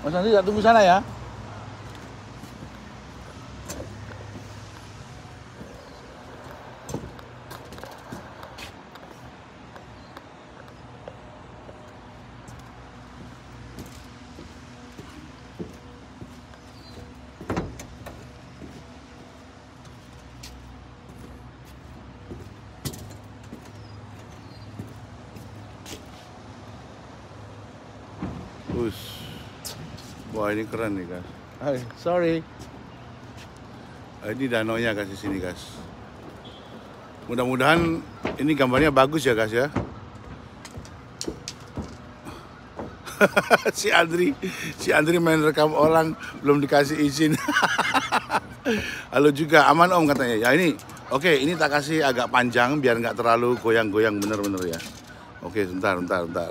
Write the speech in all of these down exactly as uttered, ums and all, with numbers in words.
Mas Andri tak tunggu sana ya. Us. Wah, ini keren nih, guys. Hai, sorry. Ini danau nya guys di sini, guys. Mudah-mudahan ini gambarnya bagus ya, guys ya. si Andri, si Andri main rekam orang belum dikasih izin. Halo juga, aman Om katanya. Ya ini, oke, ini tak kasih agak panjang biar nggak terlalu goyang-goyang bener-bener ya. Oke, sebentar, sebentar, sebentar.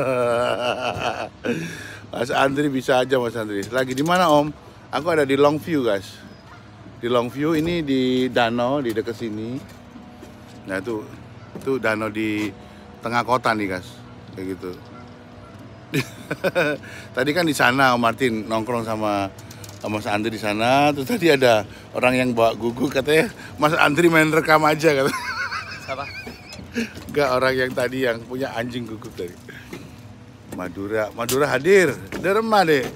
Mas Andri bisa aja, Mas Andri. Lagi di mana Om? Aku ada di Longview, guys. Di Longview ini di danau di dekat sini. Nah itu, itu danau di tengah kota nih, guys. Kayak gitu. Tadi kan di sana Om Martin nongkrong sama Mas Andri di sana. Terus tadi ada orang yang bawa guguk katanya Mas Andri main rekam aja kata. Siapa? Enggak, orang yang tadi yang punya anjing guguk tadi. Madura, Madura hadir. Derma deh.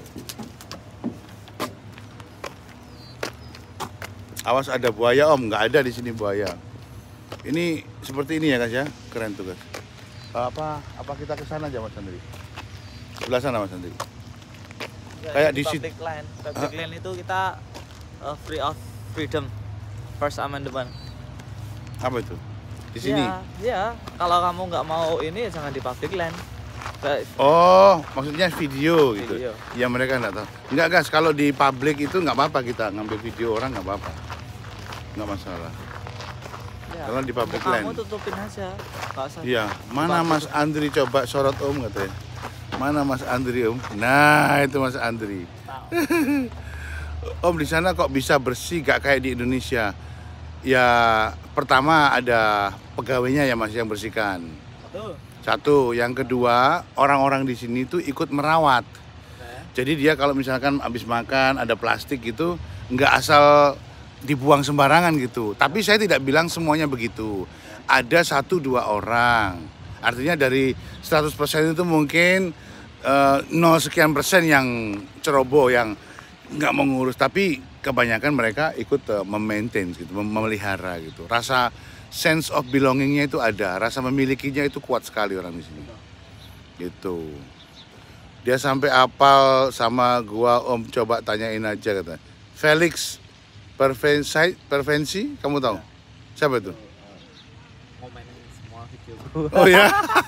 Awas ada buaya Om, nggak ada di sini buaya. Ini seperti ini ya guys ya, keren tuh guys. Apa apa kita ke sana aja Mas Andri? Sebelah sana Mas Andri. Ya, Kayak di public land. Public land itu kita uh, free of freedom. First Amendment. Apa itu? Di sini? Ya, ya. Kalau kamu nggak mau ini jangan di public land. Oh, maksudnya video, gitu. Video. Ya mereka nggak tahu. Enggak guys, kalau di publik itu nggak apa-apa kita ngambil video orang nggak apa-apa, nggak masalah. Ya, kalau di public kamu land. Kamu tutupin aja. Iya. Mana Mas Andri coba sorot Om katanya. Mana Mas Andri Om? Nah itu Mas Andri. Om di sana kok bisa bersih gak kayak di Indonesia? Ya pertama ada pegawainya ya Mas yang bersihkan. Betul. Satu, yang kedua orang-orang di sini tuh ikut merawat. Jadi dia kalau misalkan habis makan ada plastik gitu, nggak asal dibuang sembarangan gitu. Tapi saya tidak bilang semuanya begitu. Ada satu dua orang. Artinya dari seratus persen itu mungkin uh, nol sekian persen yang ceroboh, yang nggak mengurus. Tapi kebanyakan mereka ikut uh, memaintain gitu, memelihara gitu. Rasa sense of belongingnya itu ada, rasa memilikinya itu kuat sekali orang di sini. Gitu. Dia sampai apal sama gua Om, coba tanyain aja kata. Felix Pervensi, Pervensi, kamu tahu? Siapa itu? Komenin semua video. Oh ya.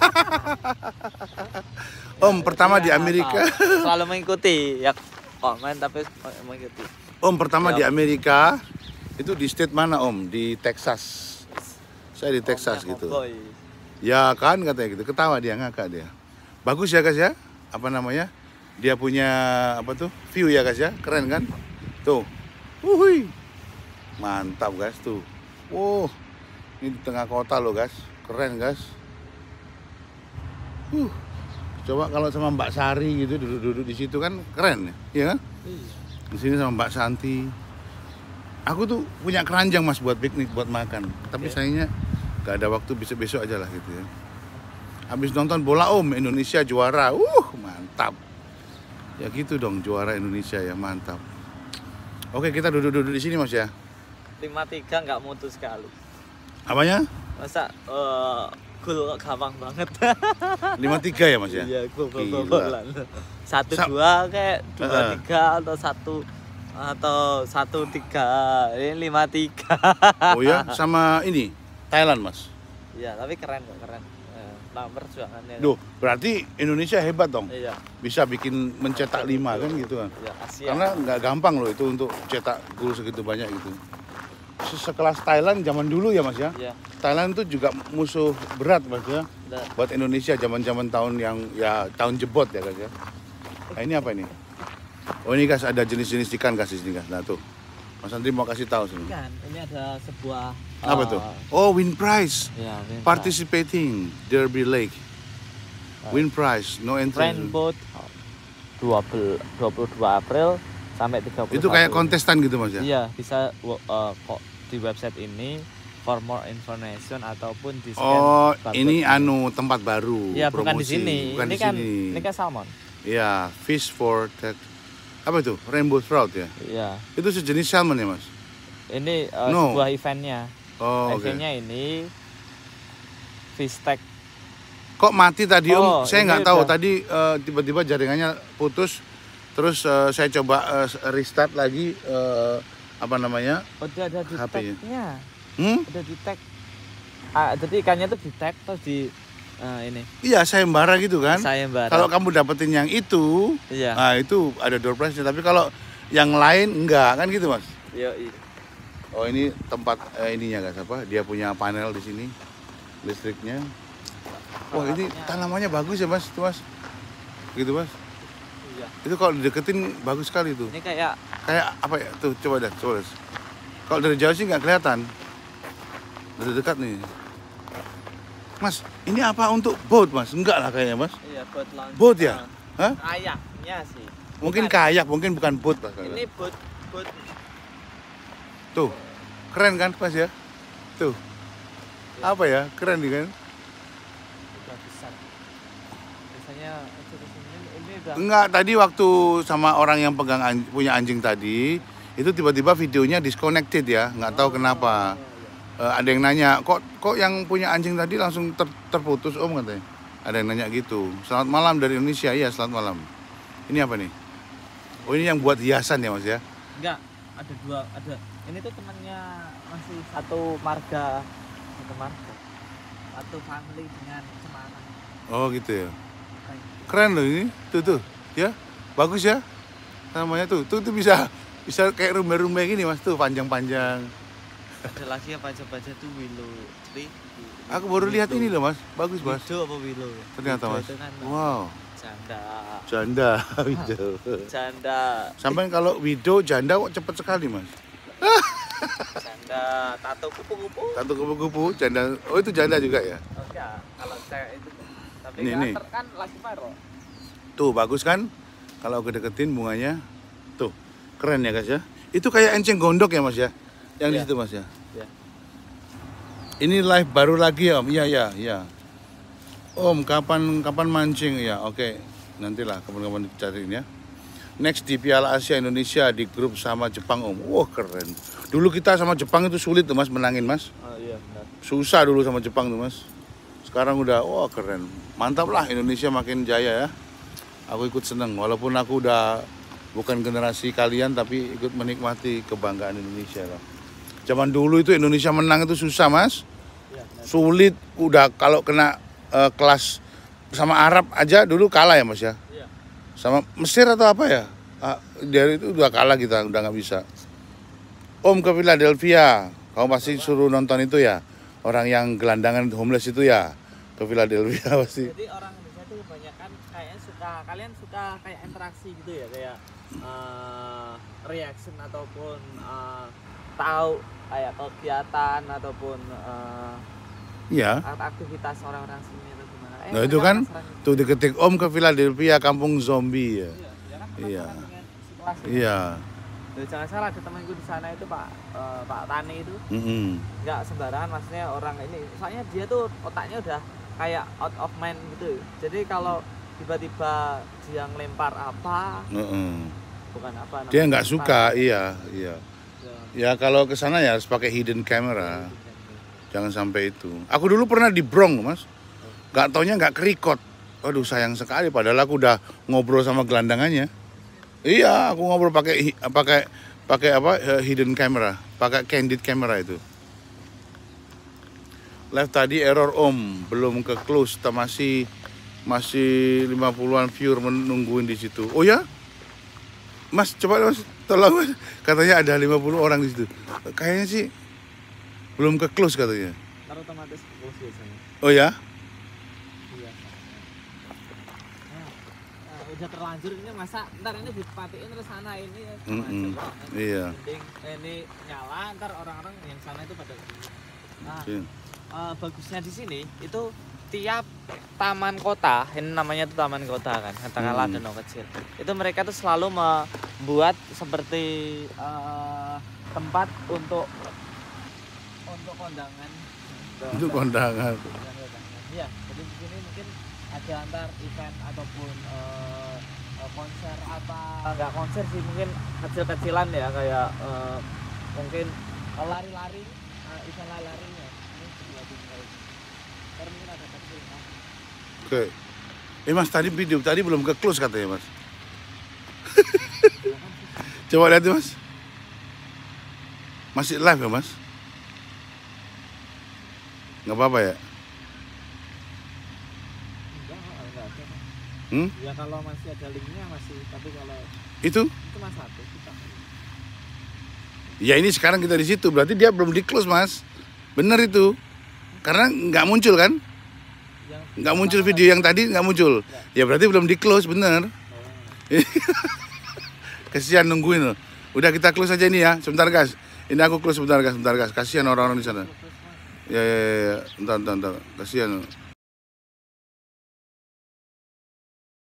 Om pertama di Amerika. Selalu mengikuti ya, komen tapi mengikuti. Om pertama di Amerika itu di state mana Om? Di Texas. Saya di Texas gitu. Boy. Ya kan katanya gitu, ketawa dia, ngakak dia. Bagus ya guys ya, apa namanya? Dia punya apa tuh? View ya guys ya, keren kan? Tuh, wuhui, mantap guys tuh. Wow, ini di tengah kota loh guys, keren guys. Uh, coba kalau sama Mbak Sari gitu duduk-duduk di situ kan keren ya, iya kan? Di sini sama Mbak Santi. Aku tuh punya keranjang Mas buat piknik, buat makan. Tapi okay. Sayangnya gak ada waktu, besok-besok aja lah gitu ya. Habis nonton bola Om, Indonesia juara. Uh, mantap. Ya gitu dong, juara Indonesia ya, mantap. Oke, kita duduk-duduk di sini Mas ya. lima tiga nggak mutu sekali. Apanya? Masa uh, gol gampang banget. lima tiga ya Mas ya? Iya, gol-golan. satu dua kayak dua tiga atau satu atau satu tiga, ini lima tiga. Oh ya, sama ini Thailand Mas. Iya, tapi keren kok, keren. Nah, perjuangannya. Duh, berarti Indonesia hebat dong. Iya. Bisa bikin mencetak lima kan gitu kan. Iya, Asia. Karena nggak gampang loh itu untuk cetak gol segitu banyak gitu. Sekelas Thailand zaman dulu ya Mas ya. Iya. Thailand itu juga musuh berat Mas ya. Nah. Buat Indonesia zaman-zaman tahun yang ya tahun jebot ya guys ya. Nah ini apa ini? Oh ini guys ada jenis-jenis ikan guys di sini guys. Nah tuh. Mas Andri mau kasih tahu sini. Ikan, ini ada sebuah apa uh, tuh? Oh, win prize. Ya, win participating Derby Lake. Win prize, no entry. Friend boat. dua puluh dua April sampai tiga puluh satu. Itu kayak kontestan gitu Mas ya? Iya, bisa uh, kok di website ini for more information ataupun di scan Oh, barcode ini anu tempat baru. Iya, bukan di promosi. sini. Bukan ini di kan sini. ini kan salmon. Iya, fish for that. Apa itu? Rainbow trout ya? Iya. Itu sejenis salmon ya, Mas? Ini uh, No. sebuah eventnya. Oh, oke. Eventnya ini fish tag. Kok mati tadi Oh, Om? Saya ini nggak tahu. udah. Tadi eh, tiba-tiba jaringannya putus. Terus eh, saya coba eh, restart lagi eh, apa namanya? Udah ada di H P-nya. tag-nya. Hmm? Udah di tag. Ah, jadi ikannya tuh di tag terus di uh, ini. Iya, sayembara gitu kan? Sayembara. Kalau kamu dapetin yang itu, Iya. nah itu ada door prize-nya. Tapi kalau yang lain enggak kan gitu, Mas? Iya, iya. Oh, ini tempat eh, ininya guys apa? Dia punya panel di sini listriknya. Wah, ini tanamannya bagus ya, Mas? Itu, Mas. Gitu, Mas. Iya. Itu kalau dideketin bagus sekali tuh. Ini kayak Kayak apa ya? Tuh, coba dah, coba dah. Kalau dari jauh sih nggak kelihatan. Dari dekat nih. Mas, ini apa untuk boat, Mas? Enggak lah kayaknya, Mas. iya boat launch. Boat ya? Hah? Kayaknya sih. Mungkin Bukan. kayak, mungkin bukan boat lah. Ini boat boat Tuh, keren kan, Mas ya? Tuh. Apa ya? Keren nih kan? udah besar. Biasanya itu di sini ini udah Enggak, tadi waktu sama orang yang pegang an- punya anjing tadi, itu tiba-tiba videonya disconnected ya, nggak tahu kenapa. Eh, ada yang nanya, kok kok yang punya anjing tadi langsung ter- terputus Om katanya. Ada yang nanya gitu. Selamat malam dari Indonesia, iya selamat malam. Ini apa nih? Oh ini yang buat hiasan ya Mas ya? enggak ada dua ada ini tuh temannya masih satu marga satu marga satu family dengan Semarang. Oh gitu ya. Keren loh ini, tuh tuh, ya bagus ya. Namanya tuh, tuh tuh bisa bisa kayak rumah-rumah gini Mas tuh panjang-panjang. Ada lagi yang baca-baca tuh willow tree. Aku baru lihat ini loh Mas, bagus Mas. Widow apa willow? Ternyata Widow Mas. itu kan Wow, janda. janda widow. Janda. Sampai kalau widow janda kok cepet sekali Mas. Janda tato kupu-kupu. Satu kupu-kupu janda. Oh itu janda juga ya. Oh, enggak, kalau cewek itu. Tapi Ini, ini. karakter kan lagi viral. Tuh bagus kan? Kalau aku deketin bunganya, tuh keren ya guys ya. Itu kayak enceng gondok ya Mas ya? Yang di Iya. situ Mas ya. Ya. Ini live baru lagi ya Om. Iya iya iya. Om kapan kapan mancing ya? Oke. Nantilah kapan-kapan dicariin ya. Next di Piala Asia Indonesia di grup sama Jepang Om. Wah keren. Dulu kita sama Jepang itu sulit tuh Mas menangin Mas. Oh iya benar. Susah dulu sama Jepang tuh Mas. Sekarang udah wah keren. Mantap lah Indonesia makin jaya ya. Aku ikut seneng walaupun aku udah bukan generasi kalian tapi ikut menikmati kebanggaan Indonesia lah. Zaman dulu itu Indonesia menang itu susah Mas. Iya benar. Sulit udah kalau kena eh, kelas sama Arab aja dulu kalah ya Mas ya. Iya. Sama Mesir atau apa ya? Ah, dari itu udah kalah kita, udah nggak bisa. Om ke Philadelphia, kamu pasti suruh nonton itu ya. Orang yang gelandangan homeless itu ya ke Philadelphia pasti. Jadi orang Indonesia itu kebanyakan kayaknya suka kalian suka kayak interaksi gitu ya kayak eh, reaction ataupun eh, tahu kayak kegiatan ataupun eh, Iya. aktivitas orang-orang sini atau gimana. Eh, Nah itu mereka kan penasaran tuh diketik Om ke Philadelphia, kampung zombie ya. gitu. Iya, ya kan Iya. penasaran dengan situasi. Iya. Loh, jangan salah ada temanku di sana itu Pak eh, Pak Tani itu Mm-mm. nggak sembarangan maksudnya orang ini soalnya dia tuh otaknya udah kayak out of mind gitu jadi kalau tiba-tiba dia ngelempar apa Mm-mm. bukan apa Dia namanya, nggak suka, iya, iya. ya, Ya kalau ke sana ya harus pakai hidden camera. Jangan sampai itu. Aku dulu pernah di Bronx, Mas. Gak taunya nggak kerikot. Waduh sayang sekali. Padahal aku udah ngobrol sama gelandangannya. Iya, aku ngobrol pakai hi- pakai pakai apa eh, hidden camera, pakai candid camera itu. Live tadi error Om, belum ke close. Kita masih masih lima puluhan viewer menungguin di situ. Oh ya? Mas, coba Mas, tolong Mas. Katanya ada lima puluh orang di situ. Kayaknya sih belum ke close katanya. ntar otomatis close biasanya Oh ya? iya nah, nah, udah terlanjur ini masa ntar ini dipatiin terus sana ini ya sama Mm-mm. aja, Pak. Iya. Mending, eh, ini nyala ntar orang-orang yang sana itu pada nah Iya. eh, bagusnya di sini itu setiap taman kota, ini namanya tuh taman kota kan, katakanlah Hmm. danau kecil. Itu mereka tuh selalu membuat seperti eh, tempat untuk untuk kondangan. Itu kondangan. Iya, jadi di sini mungkin ada antar event ataupun eh, eh, konser apa enggak konser sih, mungkin kecil-kecilan ya, kayak eh, mungkin lari-lari, eh, event lari-larinya ini sebelah sini kayak gini. Ntar mungkin ada kecil kan. Oke. Eh mas, tadi video tadi belum ke close katanya mas. Coba lihat mas. Masih live ya mas? Nggak apa-apa ya? Enggak, enggak ada. Hmm? Ya kalau masih ada linknya masih, tapi kalau Itu? itu mas satu kita. Ya ini sekarang kita di situ, berarti dia belum di close mas. Bener itu. Karena nggak muncul kan? Yang Nggak muncul video yang tadi nggak muncul. Ya berarti belum di close, bener. Kasihan nungguin loh. Udah kita close aja ini ya. Sebentar guys. Ini aku close sebentar guys, sebentar guys. Kasihan orang-orang di sana. Ya ya ya, ya. Entar entar entar. Kasihan.